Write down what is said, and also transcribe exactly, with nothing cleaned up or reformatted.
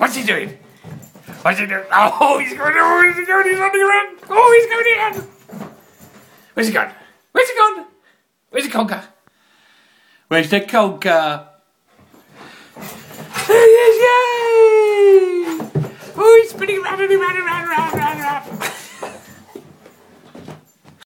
What's he doing? What's he doing? Oh, he's going, oh, he's going, he's running around. Oh, he's going in. Where's he gone? Where's he gone? Where's the Conker? Where's the Conker? There he is, yeah.